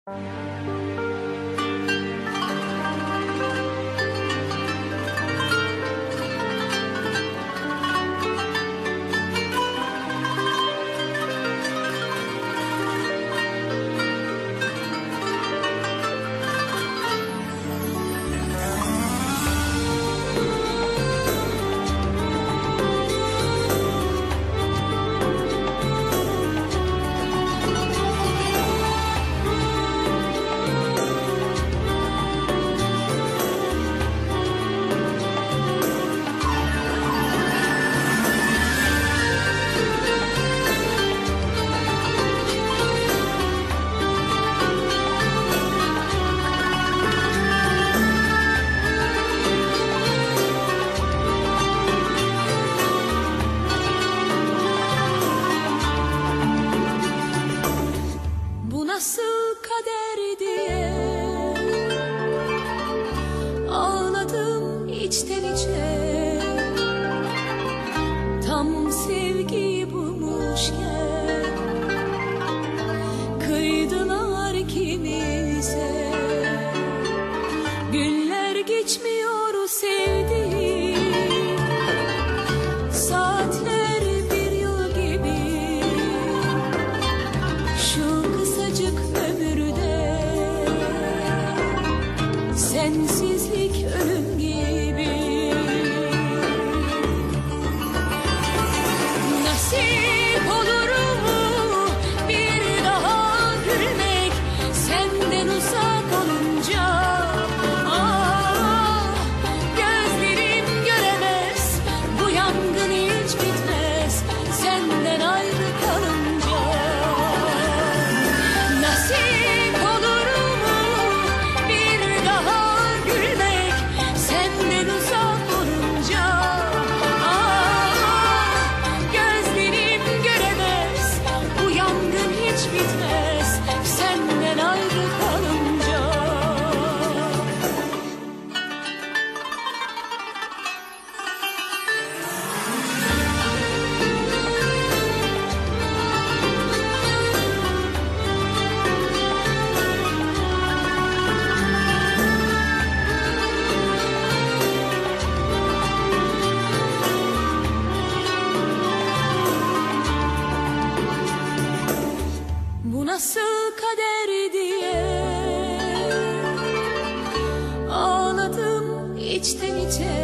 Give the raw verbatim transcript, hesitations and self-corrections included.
Nasıl kader diye ağladım içten içe, tam sevgi bulmuşken kıydılar ikimize. Günler geçmiyor sevdiğim, saatler bir yıl gibi. Şu ömürde sensizlik ölüm gibi. Nasip olur mu bir daha gülmek senden uzak olunca? Ah, gözlerim göremez, bu yangın hiç bitmez senden ayrı kalınca. Nasip olur mu bir daha gülmek senden uzak olunca? Ah, gözlerim göremez, bu yangın hiç bitmez senden ayrı kalınca. Bu nasıl kader diye ağladım içten içe,